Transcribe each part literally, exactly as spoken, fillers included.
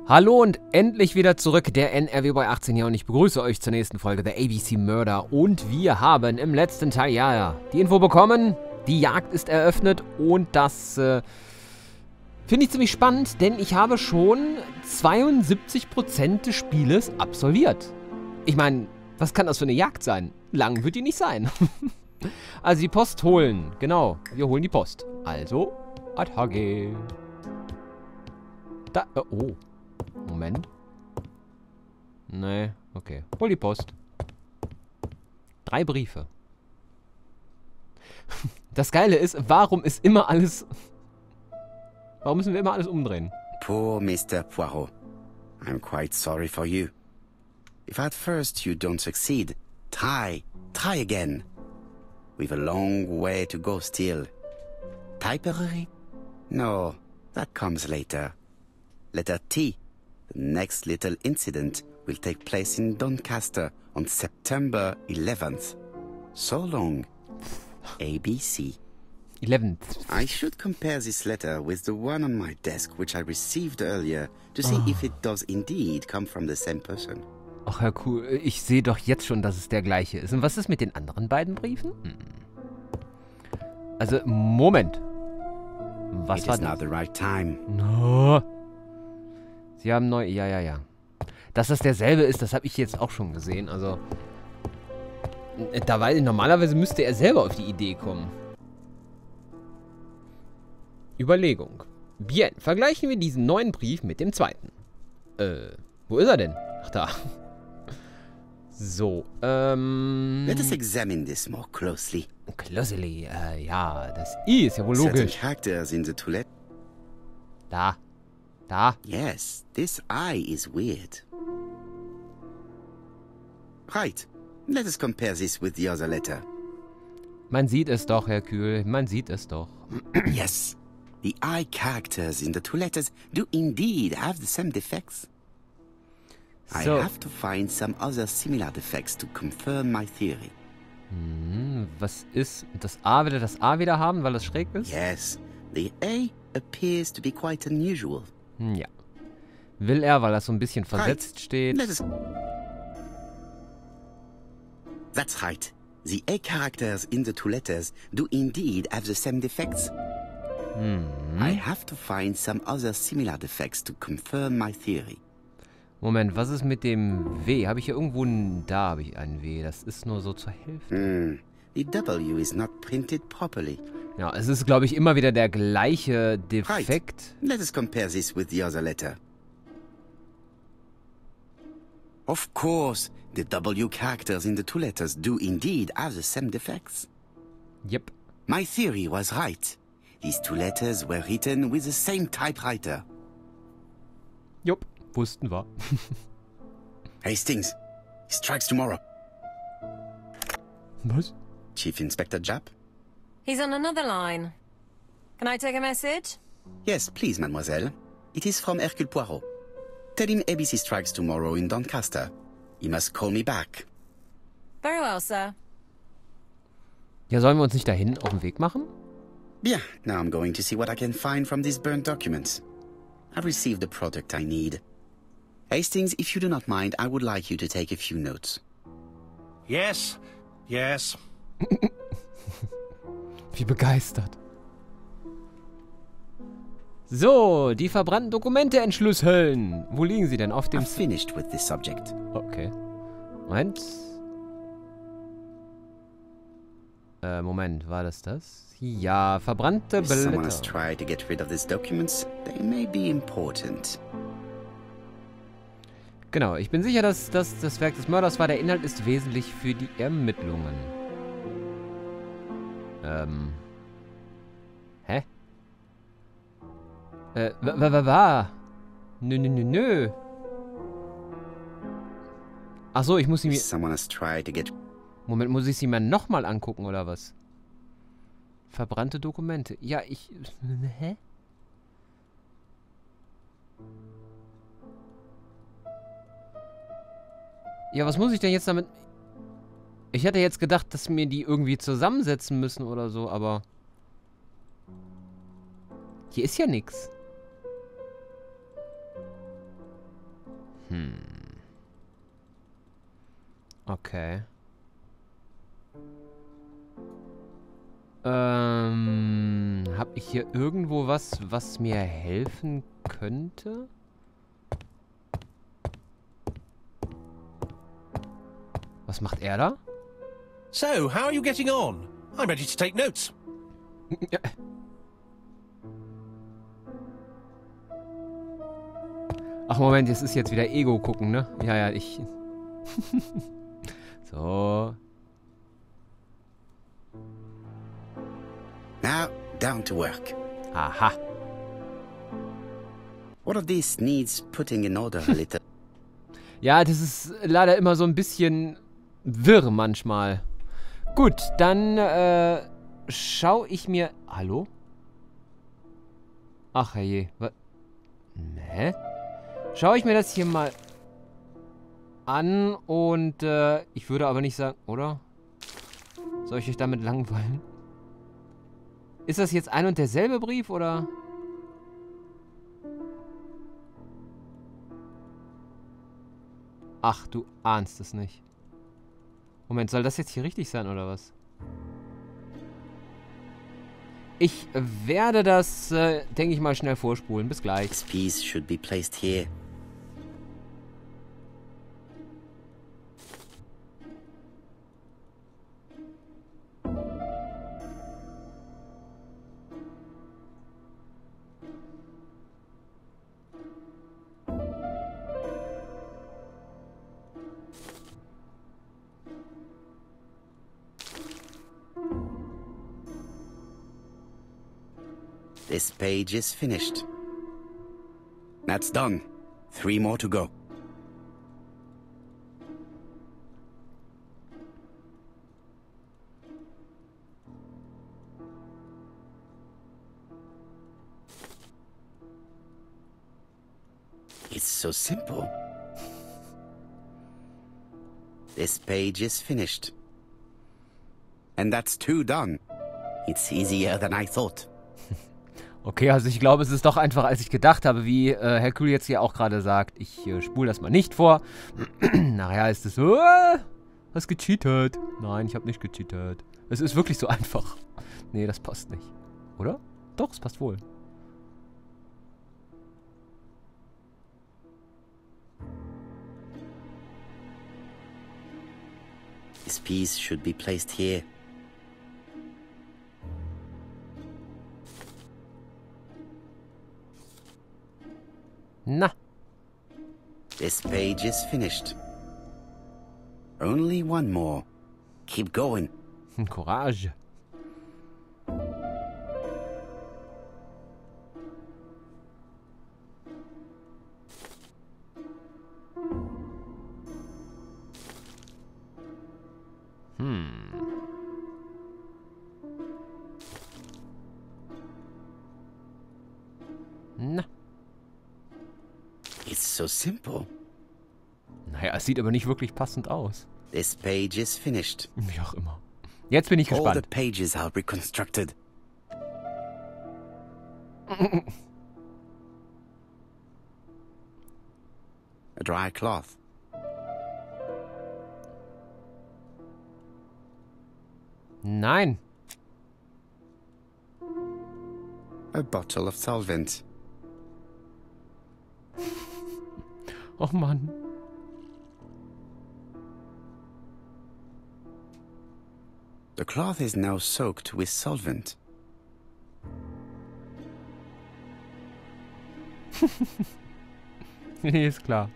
Hallo und endlich wieder zurück, der N R W bei achtzehn hier und ich begrüße euch zur nächsten Folge der A B C Murder und wir haben im letzten Teil, ja, ja, die Info bekommen, die Jagd ist eröffnet und das äh, finde ich ziemlich spannend, denn ich habe schon zweiundsiebzig Prozent des Spieles absolviert. Ich meine, was kann das für eine Jagd sein? Lang wird die nicht sein. Also die Post holen, genau, wir holen die Post. Also, Attacke. Da, äh, oh. Moment. Nee, okay. Hol die Post. Drei Briefe. Das Geile ist, warum ist immer alles... Warum müssen wir immer alles umdrehen? Poor Mister Poirot. I'm quite sorry for you. If at first you don't succeed, try, try again. We've a long way to go still. Typery? No, that comes later. Letter T. The next little incident will take place in Doncaster on September eleventh. So long. A B C. eleventh. I should compare this letter with the one on my desk which I received earlier to see oh. if it does indeed come from the same person. Ach, Herr Kuh, ich sehe doch jetzt schon, dass es der gleiche ist. Und was ist mit den anderen beiden Briefen? Hm. Also, Moment. Was It war is das? not the right time. No. Sie haben neu... Ja, ja, ja. Dass das derselbe ist, das habe ich jetzt auch schon gesehen. Also, da weiß ich, normalerweise müsste er selber auf die Idee kommen. Überlegung. Bien, vergleichen wir diesen neuen Brief mit dem zweiten. Äh, wo ist er denn? Ach, da. So, ähm... Let us examine this more closely. Closely, äh, ja, das I ist ja wohl logisch. Certain characters in the toilet. Da. Da. Yes, this I is weird. Right. Let us compare this with the other letter. Man sieht es doch, Herr Kühl. Man sieht es doch. Yes. The I characters in the two letters do indeed have the same defects. So. I have to find some other similar defects to confirm my theory. Hm, was ist... Das A, will er das A wieder haben, weil es schräg ist? Yes. The A appears to be quite unusual. Hm, ja. Will er, weil das so ein bisschen versetzt Right. steht. Let us... That's right. The A characters in the two letters do indeed have the same defects. Hm. I have to find some other similar defects to confirm my theory. Moment, was ist mit dem W? Habe ich hier irgendwo ein... Da habe ich ein W. Das ist nur so zur Hälfte. Hmm. The W is not printed properly. Ja, es ist, glaube ich, immer wieder der gleiche Defekt. Right. Let us compare this with the other letter. Of course, the W characters in the two letters do indeed have the same defects. Yep. My theory was right. These two letters were written with the same typewriter. Jupp, wussten wir. Hastings, he strikes tomorrow. Was? Chief Inspector Japp? He's on another line. Can I take a message? Yes, please, mademoiselle. It is from Hercule Poirot. Tell him A B C strikes tomorrow in Doncaster. He must call me back. Very well, sir. Ja, sollen wir uns nicht dahin auf den Weg machen? Bien, now I'm going to see what I can find from these burnt documents. I've received the product I need. Hastings, if you do not mind, I would like you to take a few notes. Yes, yes. Wie begeistert. So, die verbrannten Dokumente entschlüsseln. Wo liegen sie denn? Auf dem... I've finished with this subject. Okay. Moment. Äh, Moment, war das das? Ja, verbrannte If someone has Blätter. tried to get rid of these documents, they may be important. Genau, ich bin sicher, dass das das Werk des Mörders war. Der Inhalt ist wesentlich für die Ermittlungen. Ähm. Hä? Äh, wa, wa, wa, wa? Nö, nö, nö, nö. Ach so, ich muss sie If mir... someone has tried to get... Moment, muss ich sie mir nochmal angucken, oder was? Verbrannte Dokumente. Ja, ich... Hä? Ja, was muss ich denn jetzt damit... Ich hätte jetzt gedacht, dass mir die irgendwie zusammensetzen müssen oder so, aber... Hier ist ja nichts. Hm. Okay. Ähm, hab ich hier irgendwo was, was mir helfen könnte? Was macht er da? So, how are you getting on? I'm ready to take notes. Ach Moment, es ist jetzt wieder Ego gucken, ne? Ja, ja, ich... So. Now, down to work. Aha. What of this needs putting in order a little. Ja, das ist leider immer so ein bisschen wirr manchmal. Gut, dann äh, schau ich mir... Hallo? Ach je. Was? Hä? Schau ich mir das hier mal an und äh, ich würde aber nicht sagen... Oder? Soll ich euch damit langweilen? Ist das jetzt ein und derselbe Brief, oder... Ach, du ahnst es nicht. Moment, soll das jetzt hier richtig sein, oder was? Ich werde das, äh, denke ich mal, schnell vorspulen. Bis gleich. This piece should be placed here. This page is finished. That's done. Three more to go. It's so simple. This page is finished. And that's two done. It's easier than I thought. Okay, also ich glaube, es ist doch einfacher, als ich gedacht habe, wie äh, Hercule jetzt hier auch gerade sagt. Ich äh, spule das mal nicht vor. Nachher ist es so, äh, hast gecheatet. Nein, ich habe nicht gecheatet. Es ist wirklich so einfach. Nee, das passt nicht. Oder? Doch, es passt wohl. This piece should be placed here. Na. This page is finished. Only one more. Keep going. Courage. Hm. Na. It's so simple. Naja, es sieht aber nicht wirklich passend aus. This page is finished. Wie auch immer. Jetzt bin ich All the gespannt. pages are reconstructed. A dry cloth. Nein. A bottle of solvent. Och Mann. The cloth is now soaked with solvent. Nee, ist klar.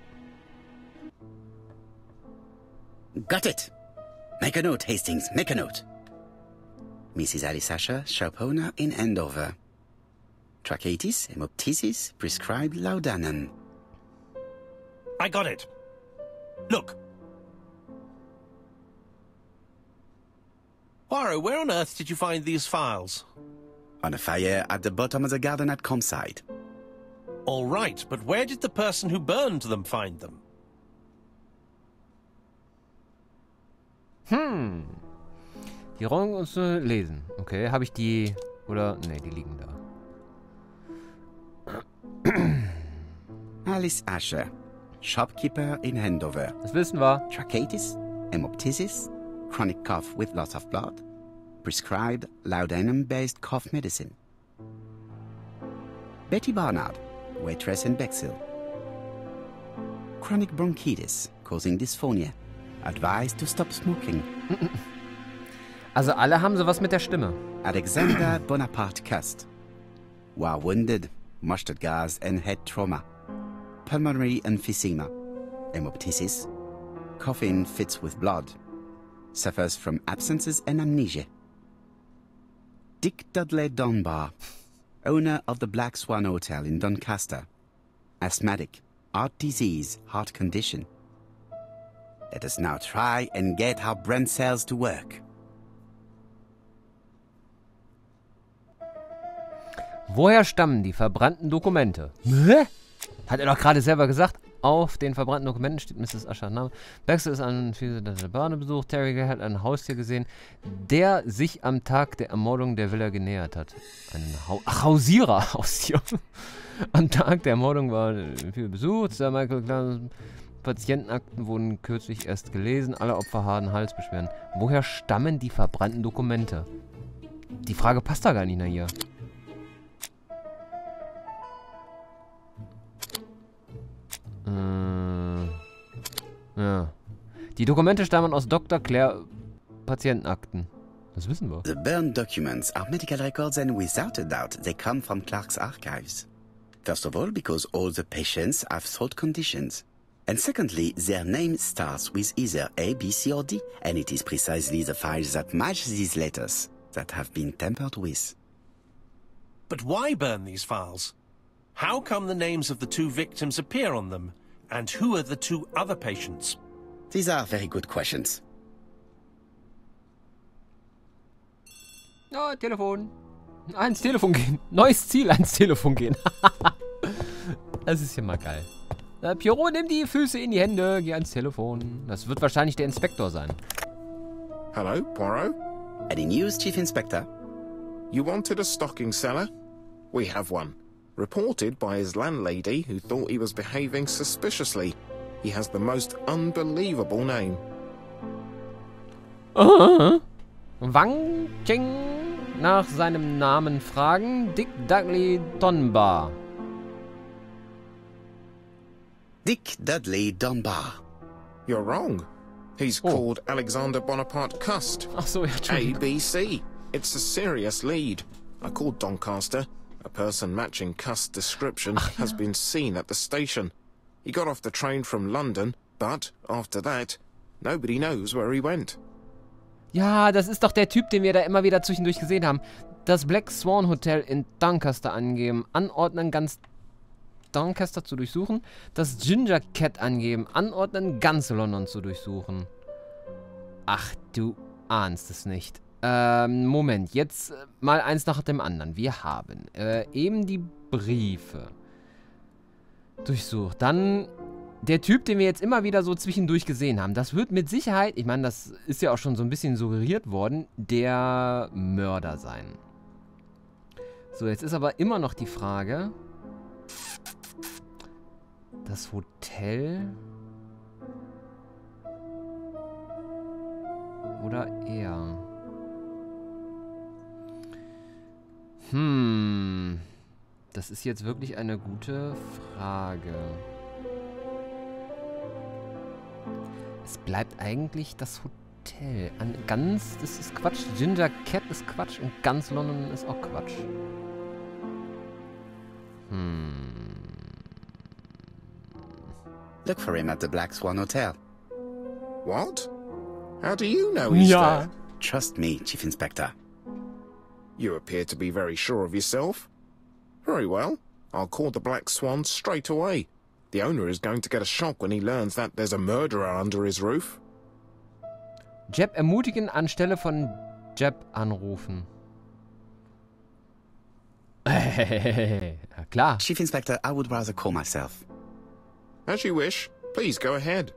Got it! Make a note, Hastings, make a note. Missus Alice Asher, shop owner in Andover. Tracheitis, hemoptysis, prescribed laudanum. I got it. Look. Poirot, where on earth did you find these files? On a fire at the bottom of the garden at Campside. All right, but where did the person who burned them find them? Hm. Die Rollen uns äh, lesen. Okay, habe ich die... Oder... Ne, die liegen da. Alice Asher, shopkeeper in Andover. Das wissen wir. Tracheitis, hemoptysis, chronic cough with loss of blood, prescribed laudanum-based cough medicine. Betty Barnard, waitress in Bexhill. Chronic bronchitis, causing dysphonia. Advised to stop smoking. Also alle haben sowas mit der Stimme. Alexander Bonaparte Cust. While wounded, mustard gas and head trauma. Pulmonary emphysema. Hemoptysis. Coughing fits with blood. Suffers from absences and amnesia. Dick Dudley Dunbar, owner of the Black Swan Hotel in Doncaster. Asthmatic, heart disease, heart condition. Let us now try and get our brain cells to work. Woher stammen die verbrannten Dokumente? Hä? Hat er doch gerade selber gesagt. Auf den verbrannten Dokumenten steht Misses Ushers Name. Baxter ist an der Bahn besucht. Terry hat ein Haustier gesehen, der sich am Tag der Ermordung der Villa genähert hat. Ein ha Ach, Hausierer. Haustier. Am Tag der Ermordung war viel besucht. Sir Michael Clark. Patientenakten wurden kürzlich erst gelesen. Alle Opfer haben Halsbeschwerden. Woher stammen die verbrannten Dokumente? Die Frage passt da gar nicht nach hier. Äh, ja. Die Dokumente stammen aus Doktor Clare Patientenakten. Das wissen wir. The burned documents are medical records and without a doubt they come from Clark's archives. First of all, because all the patients have throat conditions. And secondly, their name starts with either A, B, C or D. And it is precisely the files that match these letters that have been tampered with. But why burn these files? How come the names of the two victims appear on them? And who are the two other patients? These are very good questions. Ja, Telefon. Ans Telefon gehen. Neues Ziel, ans Telefon gehen. Das ist ja mal geil. Äh, Pierrot, nimm die Füße in die Hände, geh ans Telefon. Das wird wahrscheinlich der Inspektor sein. Hello, Poirot? Any news, Chief Inspector? You wanted a stocking seller? We have one. Reported by his landlady, who thought he was behaving suspiciously. He has the most unbelievable name. Uh-huh. Wang Cheng nach seinem Namen fragen. Dick Dudley Dunbar. Dick Dudley Dunbar. You're wrong. He's Oh. called Alexander Bonaparte Cust. Ach so, ja, A Entschuldigung. B C. It's a serious lead. I called Doncaster. A person matching Cust's description has been seen at the station. He got off the train from London, but after that, nobody knows where he went. Ja, das ist doch der Typ, den wir da immer wieder zwischendurch gesehen haben. Das Black Swan Hotel in Doncaster angeben. Anordnen, ganz Doncaster zu durchsuchen. Das Ginger Cat angeben. Anordnen, ganz London zu durchsuchen. Ach, du ahnst es nicht. Ähm, Moment. Jetzt äh, mal eins nach dem anderen. Wir haben äh, eben die Briefe durchsucht. Dann der Typ, den wir jetzt immer wieder so zwischendurch gesehen haben. Das wird mit Sicherheit, ich meine, das ist ja auch schon so ein bisschen suggeriert worden, der Mörder sein. So, jetzt ist aber immer noch die Frage. Das Hotel. Oder er. Hm. Das ist jetzt wirklich eine gute Frage. Es bleibt eigentlich das Hotel. An ganz, das ist Quatsch. Ginger Cat ist Quatsch und ganz London ist auch Quatsch. Hm. Look for him at the Black Swan Hotel. What? How do you know he's Ja. there? Trust me, Chief Inspector. You appear to be very sure of yourself. Very well. I'll call the Black Swan straight away. The owner is going to get a shock when he learns that there's a murderer under his roof. Jeb ermutigen anstelle von Jeb anrufen. Ja, klar. Chief Inspector, I would rather call myself. As you wish. Please go ahead.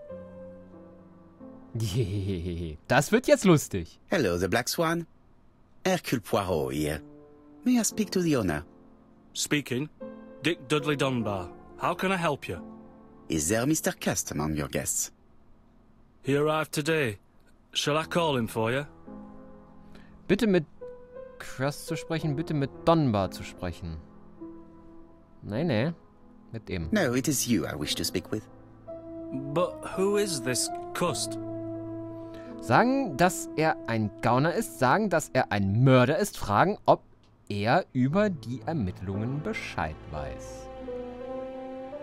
Das wird jetzt lustig. Hello, the Black Swan. Hercule Poirot here. May I speak to the owner? Speaking. Dick Dudley Dunbar. How can I help you? Is there Mister Cust among your guests? He arrived today. Shall I call him for you? Bitte mit Crust zu sprechen, bitte mit Dunbar zu sprechen. Nein, nein. Mit ihm. No, it is you I wish to speak with. But who is this Cust? Sagen, dass er ein Gauner ist, sagen, dass er ein Mörder ist, fragen, ob er über die Ermittlungen Bescheid weiß. Äh...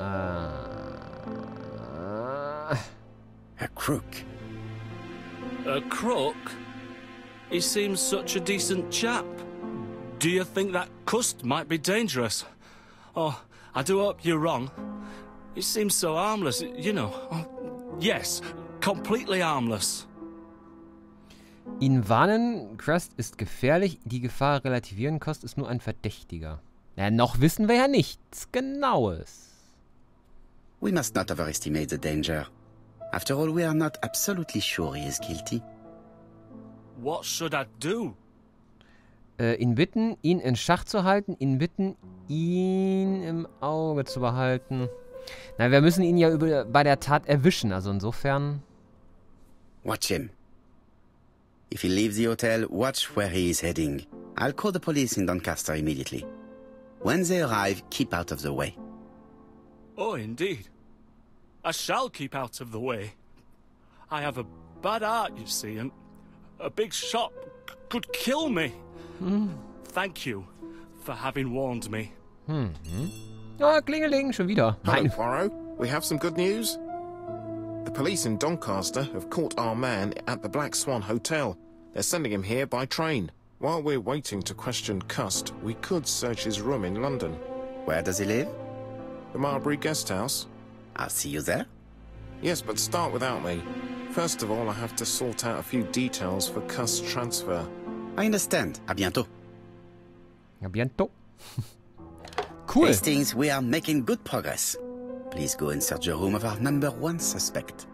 A crook. A crook? He seems such a decent chap. Do you think that Cust might be dangerous? Oh, I do hope you're wrong. He seems so harmless, you know. Oh, yes, completely harmless. Ihn warnen, Crust ist gefährlich, die Gefahr relativieren, Cust ist nur ein Verdächtiger. Ja, noch wissen wir ja nichts Genaues. We must not overestimate the danger. After all, we are not absolutely sure he is guilty. What should I do? Äh, ihn bitten, ihn in Schach zu halten, ihn bitten, ihn im Auge zu behalten. Na, wir müssen ihn ja über, bei der Tat erwischen, also insofern... Watch him. If he leaves the hotel, watch where he is heading. I'll call the police in Doncaster immediately. When they arrive, keep out of the way. Oh, indeed. I shall keep out of the way. I have a bad heart, you see, and a big shot could kill me. Hm. Thank you for having warned me. Hm. Oh, Klingeling, schon wieder. Hello, Poirot. We have some good news. The police in Doncaster have caught our man at the Black Swan Hotel. They're sending him here by train. While we're waiting to question Cust, we could search his room in London. Where does he live? The Marbury Guest House. I'll see you there. Yes, but start without me. First of all, I have to sort out a few details for Cust's transfer. I understand. A bientôt. A bientôt. Cool. Hastings, we are making good progress. Please go and search the room of our number one suspect.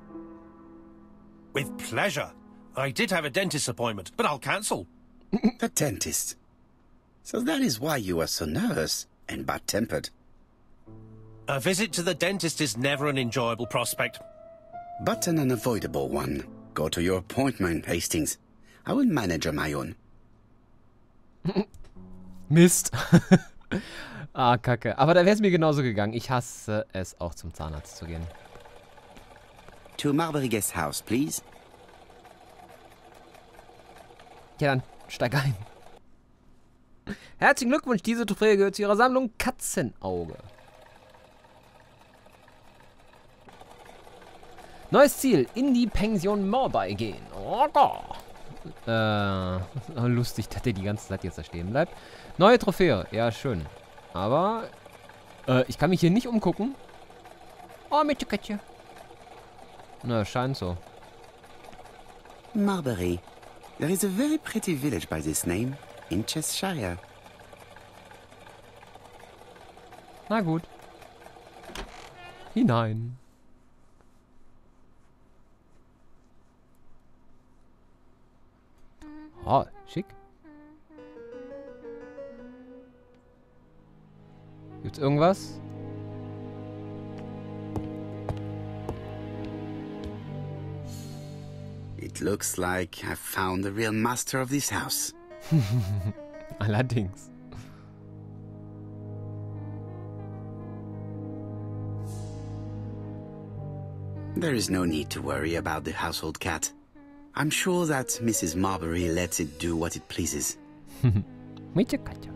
With pleasure. I did have a dentist appointment, but I'll cancel. The dentist. So that is why you are so nervous and bad-tempered. A visit to the dentist is never an enjoyable prospect. But an unavoidable one. Go to your appointment, Hastings. I will manage on my own. Mist. Ah, Kacke. Aber da wäre es mir genauso gegangen. Ich hasse es, auch zum Zahnarzt zu gehen. To Marbury Guest House, please. Ja, dann steig ein. Herzlichen Glückwunsch, diese Trophäe gehört zu Ihrer Sammlung Katzenauge. Neues Ziel, in die Pension Marbury gehen. Oh, äh, lustig, dass der die ganze Zeit jetzt da stehen bleibt. Neue Trophäe, ja schön. Aber, äh, ich kann mich hier nicht umgucken. Oh, mit Katze. Na, scheint so. Marbury. There is a very pretty village by this name, in Cheshire. Na gut. Hinein. Oh, schick. Gibt's irgendwas? It looks like I've found the real master of this house. Allerdings. There is no need to worry about the household cat. I'm sure that Missus Marbury lets it do what it pleases. Mit Katze.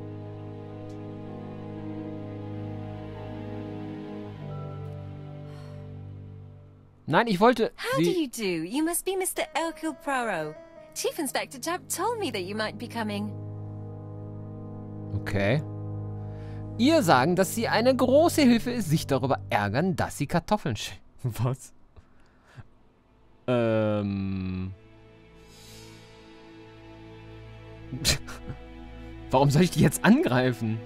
Nein, ich wollte... How do you do? You must be Mister Hercule Poirot. Chief Inspector Tapp told me that you might be coming. Okay. Ihr sagen, dass sie eine große Hilfe ist, sich darüber ärgern, dass sie Kartoffeln sch... Was? Ähm... Warum soll ich die jetzt angreifen?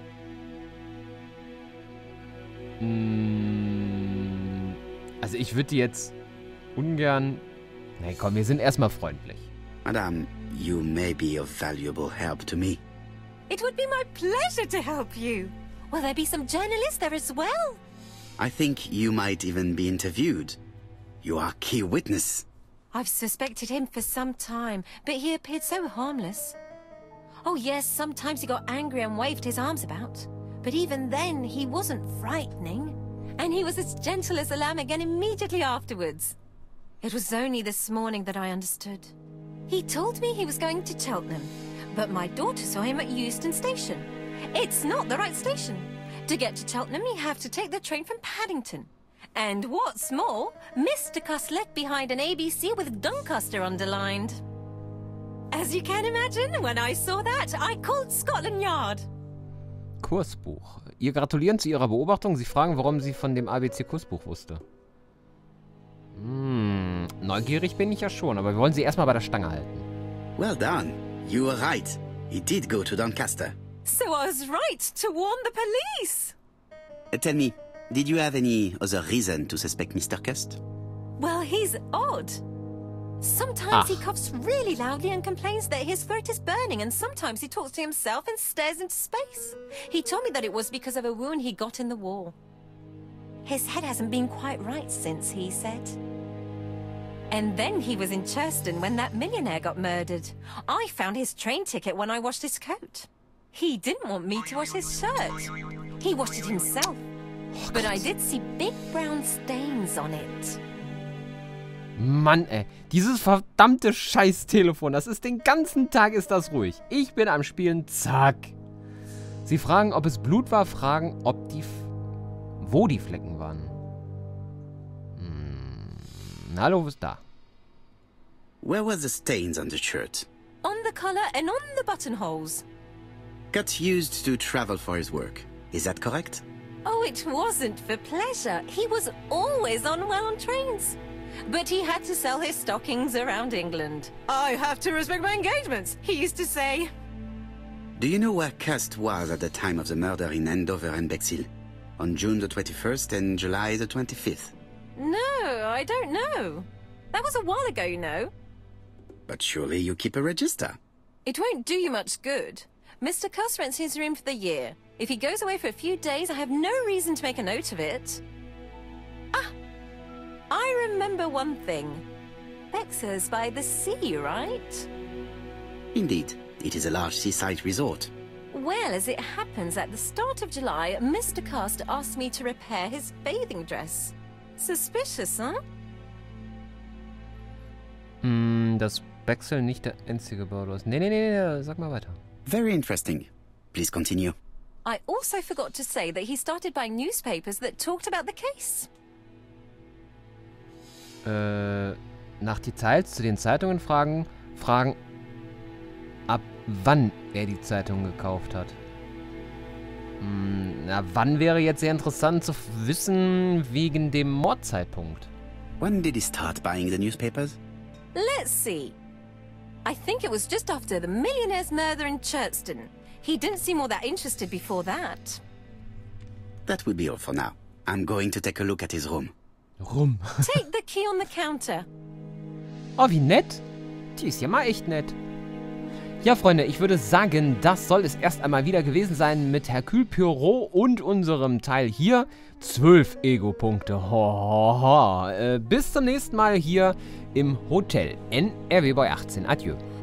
Hm... Also ich würde die jetzt ungern... Nee, komm, wir sind erstmal freundlich. Madame, you may be of valuable help to me. It would be my pleasure to help you. Will there be some journalists there as well? I think you might even be interviewed. You are key witness. I've suspected him for some time, but he appeared so harmless. Oh yes, sometimes he got angry and waved his arms about. But even then, he wasn't frightening. And he was as gentle as a lamb again immediately afterwards. It was only this morning that I understood. He told me he was going to Cheltenham, but my daughter saw him at Euston Station. It's not the right station. To get to Cheltenham, you have to take the train from Paddington. And what's more, Mister Cuss left behind an A B C with Doncaster underlined. As you can imagine, when I saw that, I called Scotland Yard. Kursbuch. Ihr gratulieren zu ihrer Beobachtung. Sie fragen, warum sie von dem A B C-Kursbuch wusste. Hm, neugierig bin ich ja schon, aber wir wollen sie erstmal bei der Stange halten. Well done. You were right. He did go to Doncaster. So I was right to warn the police. Uh, tell me, did you have any other reason to suspect Mister Cust? Well, he's odd. Sometimes Ah. he coughs really loudly and complains that his throat is burning, and sometimes he talks to himself and stares into space. He told me that it was because of a wound he got in the wall. His head hasn't been quite right since, he said. And then he was in Churston when that millionaire got murdered. I found his train ticket when I washed his coat. He didn't want me to wash his shirt. He washed it himself. But I did see big brown stains on it. Mann, ey. Dieses verdammte Scheiß-Telefon. Das ist den ganzen Tag ist das ruhig. Ich bin am Spielen. Zack. Sie fragen, ob es Blut war. Fragen, ob die... F wo die Flecken waren. Hm. Hallo, was ist da? Where were the stains on the shirt? On the collar and on the buttonholes. Got used to travel for his work. Is that correct? Oh, it wasn't for pleasure. He was always unwell on trains. But he had to sell his stockings around England. I have to respect my engagements, he used to say. Do you know where Cust was at the time of the murder in Andover and Bexhill? On June the twenty-first and July the twenty-fifth? No, I don't know. That was a while ago, you know. But surely you keep a register. It won't do you much good. Mister Cuss rents his room for the year. If he goes away for a few days, I have no reason to make a note of it. Ah, I remember one thing. Bexhill's by the sea, right? Indeed, it is a large seaside resort. Well, as it happens, at the start of July, Mister Cust asked me to repair his bathing dress. Suspicious, huh? Hm, dass Bexhill nicht der einzige Bauer ist. Nee, nee, nee, nee, sag mal weiter. Very interesting. Please continue. I also forgot to say that he started buying newspapers that talked about the case. Äh, nach Details zu den Zeitungen fragen, fragen, ab wann er die Zeitung gekauft hat. Hm, na, wann wäre jetzt sehr interessant zu wissen, wegen dem Mordzeitpunkt. When did he start buying the newspapers? Let's see. I think it was just after the millionaire's murder in Churston. He didn't seem all that interested before that. That will be all for now. I'm going to take a look at his room. Rum. Take the key on the counter. Oh, wie nett. Die ist ja mal echt nett. Ja, Freunde, ich würde sagen, das soll es erst einmal wieder gewesen sein mit Hercule Poirot und unserem Teil hier. zwölf Ego-Punkte. Ho, ho, ho. Äh, bis zum nächsten Mal hier im Hotel N R W bei achtzehn. Adieu.